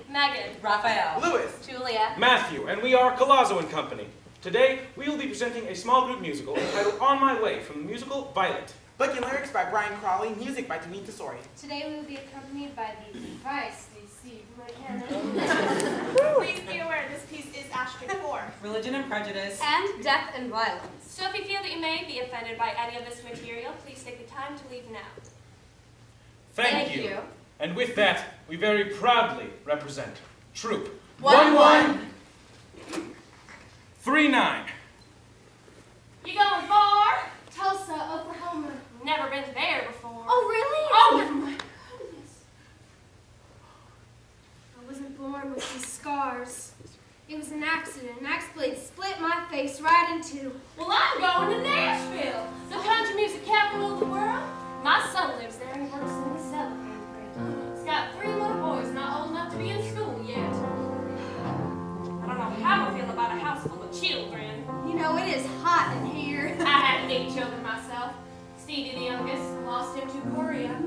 Megan. Raphael. Louis. Julia. Matthew, and we are Collazo and Company. Today, we will be presenting a small group musical entitled On My Way from the musical Violet. Book and lyrics by Brian Crawley, music by Tanita Sori. Today we will be accompanied by the device they see Please be aware this piece is asterisk 4. Religion and prejudice. and death and violence. So if you feel that you may be offended by any of this material, please take the time to leave now. Thank you. And with that, we very proudly represent Troupe 1-1. 3-9. You going far? Tulsa, Oklahoma. Never been there before. Oh, really? Oh, my goodness. I wasn't born with these scars. It was an accident. An axe blade split my face right in two. well, I'm going to Nashville, the country music capital of the world. My son lives there and he works in the cellar. He's got 3 little boys not old enough to be in school yet. I don't know how I feel about a house full of children. You know, it is hot in here. I had 8 children myself. Stevie the youngest, lost him to Korea.